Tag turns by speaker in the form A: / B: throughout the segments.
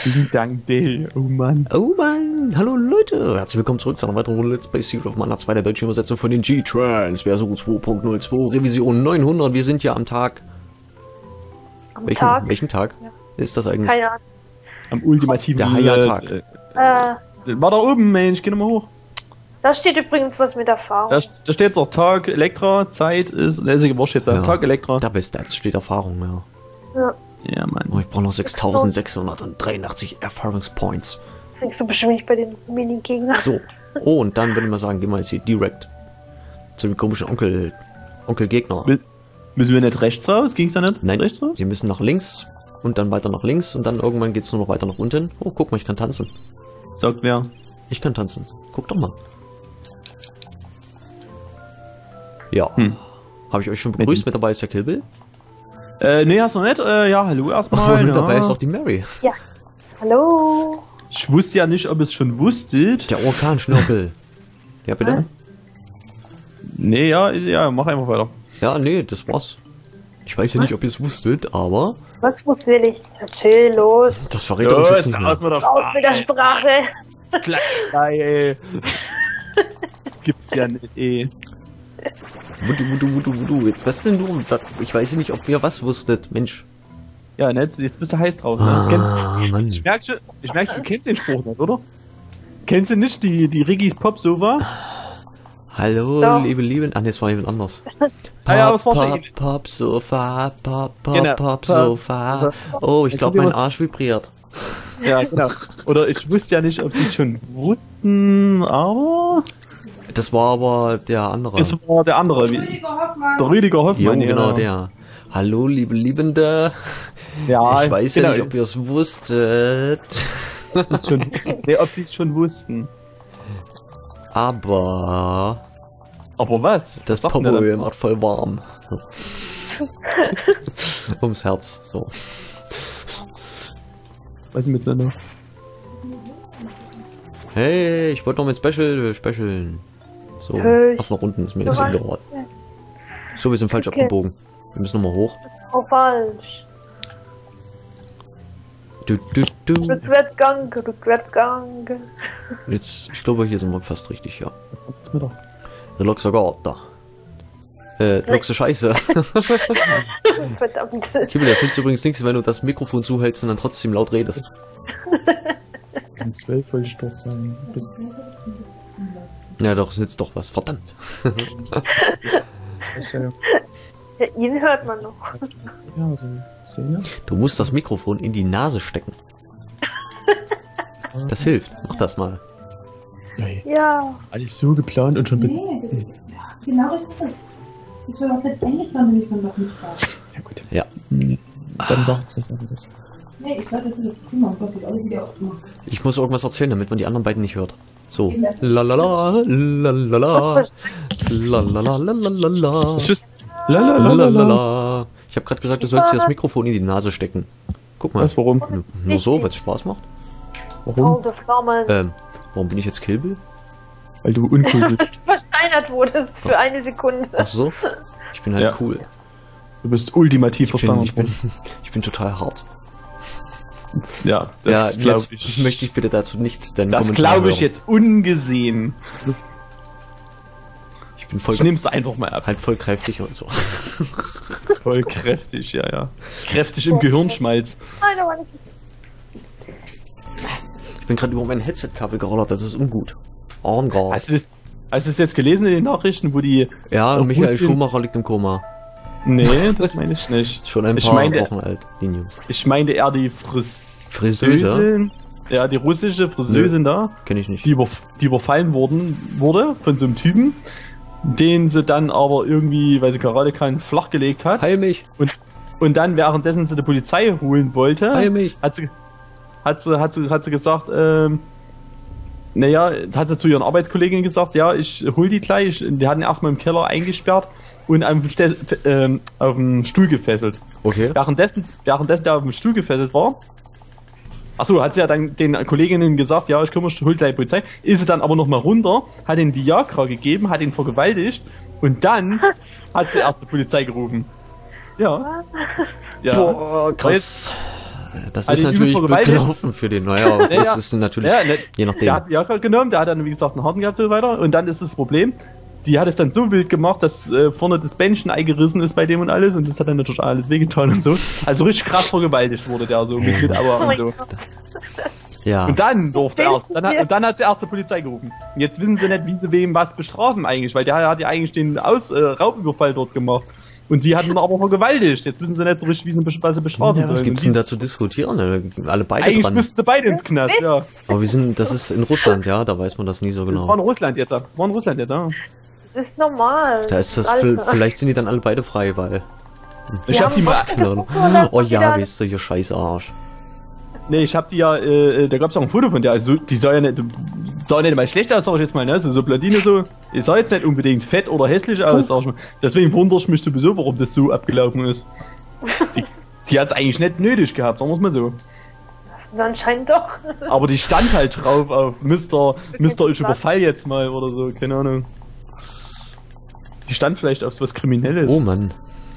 A: Vielen Dank, Dale. Oh Mann.
B: Oh Mann, hallo Leute, herzlich willkommen zurück zu einer weiteren Runde Let's Play Secret of Mana 2, der deutschen Übersetzung von den G-Trans, Version 2.02, Revision 900. Wir sind ja am Tag. Welchen Tag
C: ja.
B: Ist das eigentlich?
C: Keine Ahnung.
A: Am ultimativen
B: Der Haya-Tag.
A: War da oben, Mensch, geh nochmal hoch.
C: Da steht übrigens was mit Erfahrung.
A: Da steht auch Tag, Elektra, Zeit ist, lässige Wurst jetzt,
B: Ja.
A: Tag, Elektra.
B: Da bei Stats steht Erfahrung, ja.
C: Ja.
A: Ja, Mann.
B: Oh, ich brauche noch 6683 Erfahrungspoints.
C: Kriegst du bestimmt nicht bei den Mini-Gegnern.
B: So, oh, und dann würde ich mal sagen, gehen wir jetzt hier direkt zu dem komischen Onkel-Gegner.
A: Müssen wir nicht rechts raus? Ging's da nicht?
B: Nein,
A: Rechts raus?
B: wir müssen nach links und dann weiter nach links und dann irgendwann geht es nur noch weiter nach unten. Oh, guck mal, ich kann tanzen.
A: Sagt wer?
B: Ich kann tanzen. Guck doch mal. Ja. Habe ich euch schon begrüßt? Mit dabei ist der Kill Bill.
A: Nee, hast du noch nicht? Ja, hallo erstmal.
B: Mit dabei
A: ja.
B: ist auch die Mary.
C: Ja. Hallo.
A: Ich wusste ja nicht, ob es schon wusstet.
B: Der Orkanschnörkel. Ja, bitte?
C: Was?
A: Nee, ja, mach einfach weiter.
B: Ja, nee, das war's. Ich weiß ja nicht, ob ihr es wusstet, aber
C: Was wusste ich nicht? Chill, los.
B: das verrät uns jetzt nicht
A: aus
B: mehr.
A: mit der
C: Raus mit der Sprache.
A: Klatschschrei, ey. Das gibt's ja nicht, ey.
B: Wudu. Was denn du? Ich weiß ja nicht, ob ihr was wusstet. Mensch.
A: Ja, ne, jetzt bist du heiß drauf, ne?
B: Mann.
A: Ich merk schon, du kennst den Spruch nicht, oder? Kennst du nicht die Riggis Pop Sofa?
B: Hallo,
C: Doch.
B: liebe. Ah, ne, es war jemand anders.
A: Ah ja, aber es war schon ähnlich.
B: Pop, Sofa,
A: Genau,
B: Pop,
A: Pop,
B: Sofa. Oh, ich glaube, mein Arsch vibriert.
A: Ja, genau. Oder ich wusste ja nicht, ob sie es schon wussten, aber...
B: Das war aber der andere.
A: Es war der andere, der Rüdiger Hoffmann.
B: Jo,
A: ja.
B: genau, der. Hallo, liebe Liebende.
A: Ja,
B: Ich weiß ja nicht, ob ihr es wusstet.
A: ob sie es schon wussten. Nee, ob sie es schon wussten.
B: Aber
A: Aber was?
B: das
A: Was sagt denn der
B: Popoöl
A: dann?
B: macht voll warm. Ums Herz, so.
A: Was ist mit seiner?
B: Hey, ich wollte noch mit Specialen. So,
C: Hey,
B: auf nach unten ist mir jetzt
C: ich-
B: geraten. So, wir sind falsch
C: Okay.
B: abgebogen. Wir müssen nochmal hoch.
C: Oh, falsch.
B: Du.
C: Rückwärtsgang.
B: Jetzt, ich glaube, hier sind wir fast richtig, ja.
A: Was mit der?
B: Relaxer Garter. Luxe Scheiße.
C: Verdammt.
B: Kibbel, das nützt übrigens nichts, wenn du das Mikrofon zuhältst und dann trotzdem laut redest.
A: 12 wollte ich doch sagen.
B: Ja, doch, es nützt doch was. Verdammt.
C: Ja, ihn hört man noch.
A: Ja, also 10.
B: Du musst das Mikrofon in die Nase stecken. Das hilft. Mach das mal.
A: Nee,
C: Ja.
A: alles so geplant und schon...
D: Nee, das, ja, genau das ist es. Das war doch nicht eingeplant, wenn ich so noch nicht war.
A: Ja gut.
B: Ja.
A: Dann sagt es aber das.
D: Nee, ich dachte, das ist das Thema, was ich alle wieder aufmache.
B: Ich muss irgendwas erzählen, damit man die anderen beiden nicht hört. So. Lalala, lalala, lalala,
A: Es ist... Lalalala.
B: lalala. Ich habe gerade gesagt, du sollst dir das Mikrofon in die Nase stecken. Guck mal.
A: Was, warum?
B: Nur so, weil es Spaß macht.
A: Warum?
C: Alte Flammen.
B: Warum bin ich jetzt Kill Bill?
A: Weil du uncool bist.
C: Versteinert wurdest für eine Sekunde.
B: Ach so. Ich bin halt
A: Ja.
B: cool.
A: Du bist ultimativ verstanden.
B: Ich bin total hart.
A: Ja,
B: Ja,
A: das glaube
B: jetzt
A: ich.
B: möchte ich bitte dazu nicht deinen
A: Das
B: Kommentar
A: glaube ich
B: hören.
A: jetzt ungesehen.
B: Ich bin voll,
A: Ich nehm's einfach mal ab.
B: halt voll kräftig und so.
A: Voll kräftig, ja, ja. Kräftig im Gehirnschmalz.
C: Nein, aber nicht.
B: Ich bin gerade über mein Headset-Kabel gerollert, das ist ungut. Orngard.
A: Hast du das jetzt gelesen in den Nachrichten, wo die...
B: Ja,
A: Auch
B: Michael
A: Russin-
B: Schumacher liegt im Koma.
A: Nee, das meine ich nicht.
B: Schon ein
A: Ich
B: paar
A: meine-
B: Wochen alt, die News.
A: Ich meinte eher die
B: Friseuse?
A: Ja, die russische Friseusin da,
B: Kenn ich nicht.
A: die überfallen wurde von so einem Typen, den sie dann aber irgendwie, weil sie gerade kann, flachgelegt hat.
B: Heil mich!
A: Und dann währenddessen sie die Polizei holen wollte,
B: Heil mich!
A: hat sie gesagt, naja, hat sie zu ihren Arbeitskolleginnen gesagt, ja, ich hol die gleich. Die hatten erstmal im Keller eingesperrt und auf dem Stuhl gefesselt.
B: Okay.
A: Währenddessen der auf dem Stuhl gefesselt war, achso, hat sie ja dann den Kolleginnen gesagt, ja, ich komme, hol gleich die Polizei. Ist sie dann aber nochmal runter, hat den Viagra gegeben, hat ihn vergewaltigt und dann hat sie erst die Polizei gerufen. Ja. Ja.
B: Boah, krass. Das
A: Hat
B: ist
A: ihn übelst
B: natürlich blöd
A: vergewaltigt.
B: gelaufen für den. Naja, aber das ist natürlich,
A: Ja, ne,
B: je nachdem.
A: der hat Viagra genommen, der hat dann, wie gesagt, einen Harten gehabt und so weiter. Und dann ist das Problem, die hat es dann so wild gemacht, dass vorne das Bändchen eingerissen ist bei dem und alles. Und das hat dann natürlich alles wehgetan und so. Also richtig krass vergewaltigt wurde der so mit Aua
C: Oh
A: und
C: mein
A: so.
C: Gott.
B: Ja,
A: Und dann durfte er
C: Wo
A: erst,
C: ist das
A: dann,
C: hier?
A: und dann hat sie erst die Polizei gerufen. Und jetzt wissen sie nicht, wie sie wem was bestrafen eigentlich, weil der hat ja eigentlich den Raubüberfall dort gemacht. Und sie hatten ihn aber vergewaltigt. Jetzt wissen sie nicht so richtig, wie sie, was sie bestrafen
B: ja, was
A: sollen.
B: gibt's
A: Und
B: denn
A: die-
B: da zu diskutieren? Alle beide
A: Eigentlich
B: dran.
A: müssten sie beide ins Knast, ja.
B: Aber das ist in Russland, ja, da weiß man das nie so
A: Das war in
B: genau.
A: Russland jetzt, ja. Ja.
C: Das ist normal.
B: Da ist das,
C: Alter.
B: vielleicht sind die dann alle beide frei, weil.
A: Ich
C: Ja,
A: hab die mal,
B: Keine Ahnung. Oh ja, weißt du, hier scheiß Arsch.
A: nee, ich hab die ja, da gab's auch ein Foto von der, also die sah ja nicht, sah nicht mal schlecht aus, sag ich jetzt mal, ne, so Platine so, die sah jetzt nicht unbedingt fett oder hässlich aus, sag ich mal. Deswegen wundere ich mich sowieso, warum das so abgelaufen ist. Die hat's eigentlich nicht nötig gehabt, sagen wir's mal so.
C: Anscheinend doch.
A: Aber die stand halt drauf auf Mr. Ich überfall jetzt mal oder so, keine Ahnung. Die stand vielleicht auf was Kriminelles.
B: Oh Mann.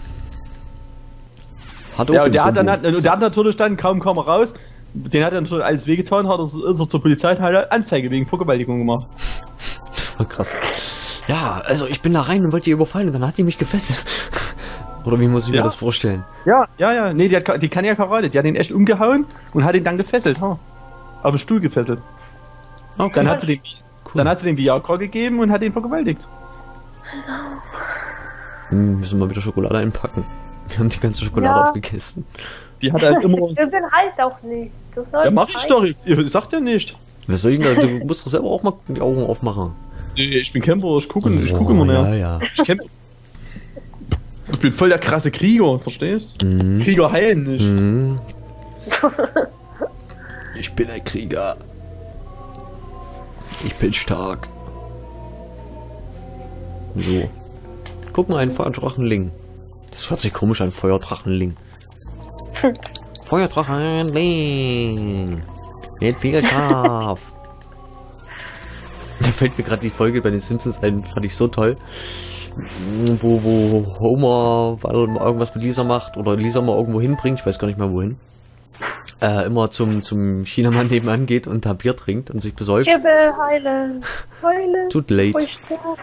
B: Hat
A: Ja,
B: auch
A: und der hat,
B: Bombo.
A: der hat natürlich dann, kaum kam er raus, den hat er natürlich alles wehgetan, ist er zur Polizei und hat halt Anzeige wegen Vergewaltigung gemacht.
B: Krass. Ja, also ich bin da rein und wollte die überfallen und dann hat die mich gefesselt. Oder wie muss ich mir
A: Ja.
B: das vorstellen?
A: Ja, nee, die kann ja Karate, die hat ihn echt umgehauen und hat ihn dann gefesselt, ha. Auf den Stuhl gefesselt.
B: Okay,
A: Dann hat sie den,
B: cool.
A: dann hat sie den Viagra gegeben und hat ihn vergewaltigt.
B: Müssen wir wieder Schokolade einpacken. Wir haben die ganze Schokolade
C: Ja.
B: aufgegessen.
A: Die hat halt immer.
C: Ich bin halt auch nicht. Du sollst
A: Ja, mach ich doch, ich sag ja nicht.
B: Was soll ich denn da? Du musst doch selber auch mal die Augen aufmachen.
A: Nee, ich bin Kämpfer, ich gucke
B: Oh,
A: immer
B: ja,
A: mehr.
B: ja.
A: Ich kämpfe. Ich bin voll der krasse Krieger, verstehst?
B: Mhm.
A: Krieger heilen nicht.
B: Mhm. Ich bin ein Krieger. Ich bin stark. So. Guck mal, ein Feuerdrachenling. Das hört sich komisch an, Feuerdrachenling. Feuerdrachenling. Mit viel Schlaf. Da fällt mir gerade die Folge bei den Simpsons ein, fand ich so toll. Wo Homer weil er irgendwas mit Lisa macht oder Lisa mal irgendwo hinbringt, ich weiß gar nicht mehr wohin. Immer zum Chinamann nebenan geht und da Bier trinkt und sich besäuft.
C: Ich will heilen. Heilen.
B: Tut late.
C: Wo ich sterbe.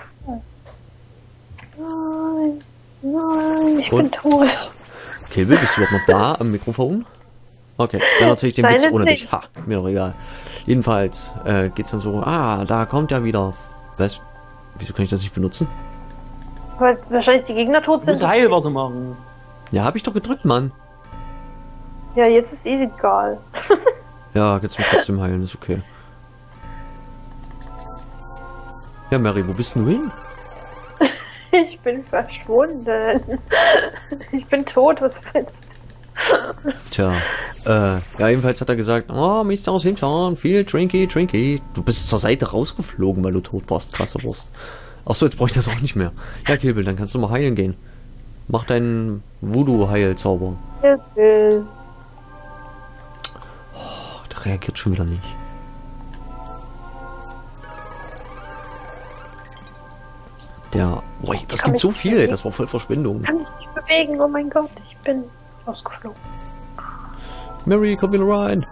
C: Nein. Nein, ich
B: Und?
C: bin tot.
B: Kilbe, bist du überhaupt noch da am Mikrofon? Okay, dann erzähl ich den Witz
C: Scheint
B: ohne dich.
C: nicht.
B: Ha, mir doch egal. Jedenfalls geht's dann so, da kommt er wieder. Was? Wieso kann ich das nicht benutzen?
C: Weil wahrscheinlich die Gegner tot
A: Du
C: sind.
A: musst Heilwasser machen.
B: Ja, hab ich doch gedrückt, Mann.
C: Ja, jetzt ist eh egal.
B: Ja, jetzt mich trotzdem heilen, ist okay. Ja, Mary, wo bist denn du hin?
C: Ich bin verschwunden. Ich bin tot, was willst du?
B: Tja, ja, jedenfalls hat er gesagt, oh, Mr. aus Simpson, viel Trinky. Du bist zur Seite rausgeflogen, weil du tot warst, krasse Wurst. Achso, jetzt brauche ich das auch nicht mehr. Ja, Kilbel, dann kannst du mal heilen gehen. Mach deinen Voodoo-Heilzauber.
C: Ich will.
B: Oh, der reagiert schon wieder nicht. Der, boah, das
C: kann
B: gibt so
C: mich
B: viel,
C: bewegen.
B: das war voll Verschwendung.
C: Ich kann mich nicht bewegen, oh mein Gott, ich bin rausgeflogen.
B: Mary, komm wieder rein.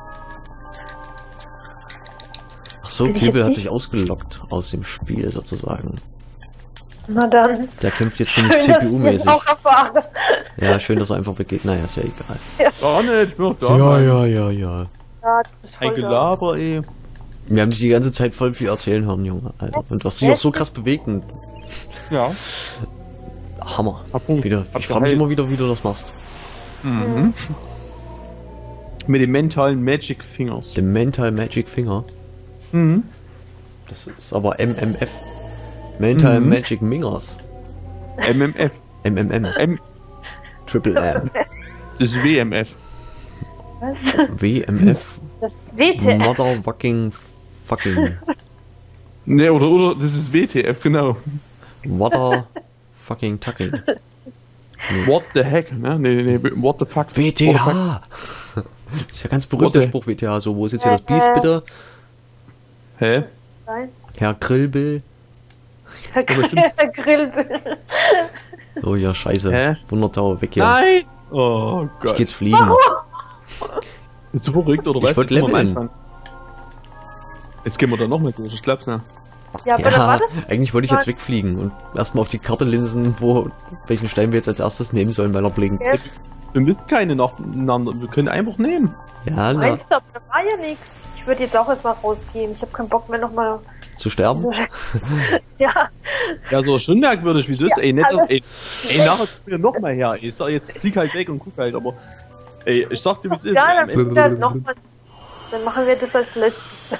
B: Ach so,
C: Bin ich
B: Kilbel
C: jetzt
B: hat
C: nicht?
B: sich ausgelockt aus dem Spiel sozusagen.
C: Na dann.
B: Der kämpft jetzt
C: Schön,
B: nämlich
C: dass ich
B: CPU-mäßig.
C: das auch erfahre.
B: Ja, schön, dass er einfach weggeht. Naja, ist ja egal.
A: Gar nicht, ich bin doch da.
B: Ja.
C: Ja, du bist voll
A: Ein
C: da.
A: Gelaber, ey.
B: Wir haben dich die ganze Zeit voll viel erzählen hören, Junge, Alter. Und du hast dich auch so krass bewegt und
A: Ja.
B: Hammer.
A: Hab
B: Wieder,
A: hab
B: ich frage mich
A: geheilt.
B: immer wieder, wie du das machst.
A: Mhm. Mit den mentalen Magic Fingers.
B: The Mental Magic Finger.
A: Mhm.
B: Das ist aber MMF. Mental
A: Mhm.
B: Magic Mingers.
A: MMF.
B: MMM.
A: M
B: Triple M.
A: das ist WMF.
C: Was?
B: WMF.
C: Das ist WTF.
B: Motherfucking fucking.
A: Ne, oder das ist WTF, genau.
B: Motherfucking tucking.
A: What the heck, ne? Nee, what the fuck. What the fuck.
B: WTH. Das ist ja ganz berühmter
A: What the-
B: Spruch, WTH. So, wo ist jetzt hier das Biest, bitte?
A: Hä?
C: Nein.
B: Herr Grillbill.
A: bestimmt.
C: Grillbill.
B: Oh ja, scheiße.
A: Hä?
B: 100 weg hier.
A: Nein! Oh
B: Ich
A: Gott.
B: geh jetzt fliegen.
A: Bist du verrückt oder
B: Ich
A: was?
B: wollte
A: Jetzt sind wir am
B: leveln.
A: Anfang. Jetzt gehen wir da noch mal durch, ich glaub's nicht.
C: Ja, aber dann war
B: Ja,
C: das.
B: eigentlich wollte ich jetzt wegfliegen und erstmal auf die Karte linsen, welchen Stein wir jetzt als erstes nehmen sollen, weil er blinkt.
C: Ja,
A: Wir müssen keine nacheinander, wir können einfach nehmen.
B: Ja, na,
C: meinst du, aber da war ja nichts. Ich würde jetzt auch erstmal rausgehen. Ich habe keinen Bock mehr nochmal.
B: zu sterben?
C: Ja,
A: Ja, so schon merkwürdig, wieso ist,
C: Ja,
A: ey, nicht,
C: alles-
A: ey, nachher kommen wir noch mal her. Ich sag jetzt, flieg halt weg und guck halt, aber, ey, ich sag dir, wie es ist.
C: ja,
A: am
C: dann,
A: Ende-
C: dann, noch mal, dann machen wir das als letztes.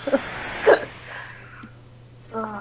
C: Ah,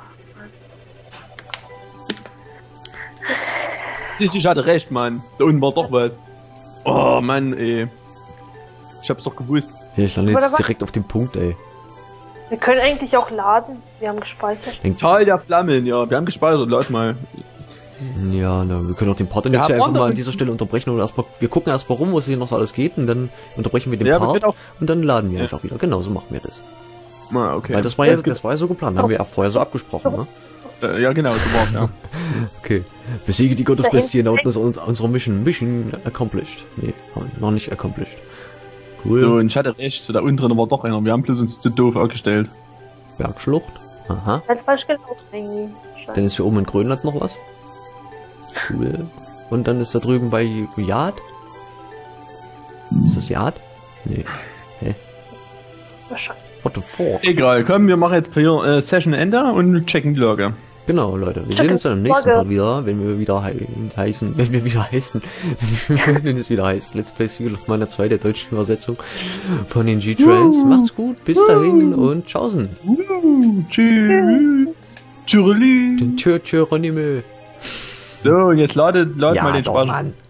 A: Ich hatte recht, Mann. Da unten war doch was. Oh, Mann, ey. Ich hab's doch gewusst.
B: Ja, ich lande
C: Aber da
B: jetzt
C: war-
B: direkt auf dem Punkt, ey.
C: wir können eigentlich auch laden. Wir haben gespeichert.
A: Tal der Flammen, ja. Wir haben gespeichert, laut mal.
B: Ja, na, wir können auch den Part dann
A: Ja,
B: jetzt hier
A: waren
B: einfach
A: doch
B: mal an
A: nicht-
B: dieser Stelle unterbrechen und erstmal, wir gucken erstmal rum, was hier noch so alles geht und dann unterbrechen wir den
A: Ja, wir
B: Part
A: können auch.
B: und dann laden wir
A: Ja.
B: einfach wieder. Genau, so machen wir das.
A: Ah, okay.
B: Weil das war ja so geplant, haben wir ja vorher so abgesprochen, ne?
A: Ja, genau, so war's, ja.
B: Okay. Besiege die Gottesbestie in
C: hinten
B: unserer Mission. Mission accomplished. Nee, noch nicht accomplished. Cool.
A: So, und ich hatte recht, so da unten drin war doch einer. Wir haben bloß uns zu doof aufgestellt.
B: Bergschlucht. Aha.
C: Halt falsch gelaufen irgendwie. Scheiße.
B: Dann ist hier oben in Grönland noch was. Cool. Und dann ist da drüben bei Yard. Ist das Yard? Nee.
C: Wahrscheinlich.
B: What the fuck?
A: Egal, komm, wir machen jetzt hier Session Ende und checken die Lage.
B: Genau, Leute. Wir sehen uns dann im nächsten
C: Frage.
B: Mal wieder, wenn wir wieder heißen, wenn es wieder heißt. Let's Play Spiel auf meiner zweiten deutschen Übersetzung von den G-Trans. Macht's gut, bis dahin und tschaußen.
A: Tschüss. Tschüss.
B: Den Tschö Tschö Ronime.
A: So, jetzt lad mal den
B: doch,
A: Speicher.
B: Mann.